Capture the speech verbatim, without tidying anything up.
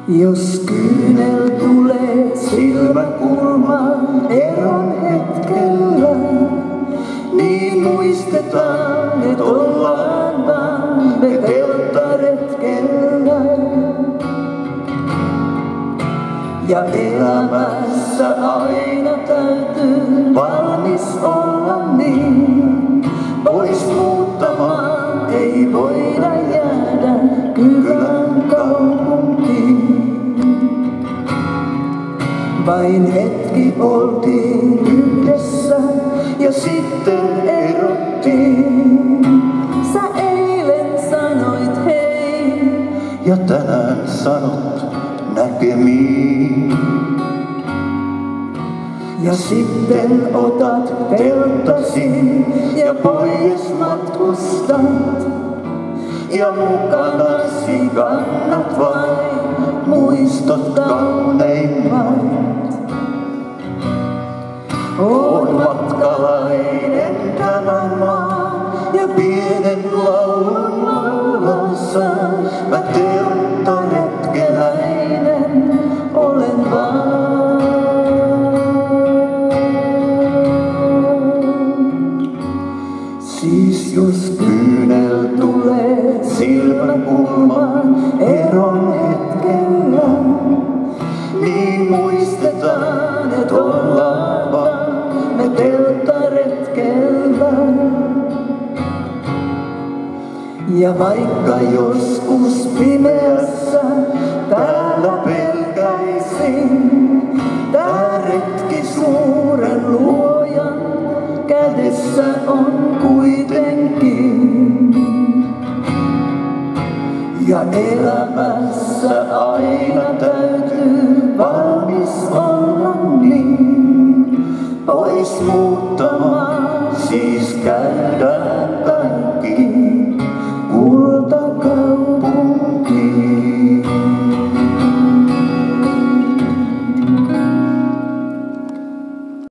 Jos kyynel tulee silmäkulmaan eron hetkellä, niin muistetaan, et ollaan vaan me telttaretkellä. Ja elämässä aina täytyy valmis olla niin, pois muuttamaan ei voida jäädä kylän kaupunkiin. Vain hetki oltiin yhdessä ja sitten erottiin. Sä eilen sanoit hei ja tänään sanot näkemiin. Ja sitten otat telttasi ja pois matkustat. Ja mukanasi kannat vain muistot kauneimmat. Oon matkalainen tämän maan ja pienen laulun laulassaan. Mä telttaretkeläinen olen vaan. Siis jos kyynel tulee silmäkulmaan eron hetkellä, niin muistetaan, et ollaan vaan me telttaretkellä. Ja vaikka joskus pimeässä täällä pelkäisin, tää retki suuren luojan kädessä on kuitenkin. Ja elämässä aina täytyy valmis olla niin, pois muuttamaan siis käydään.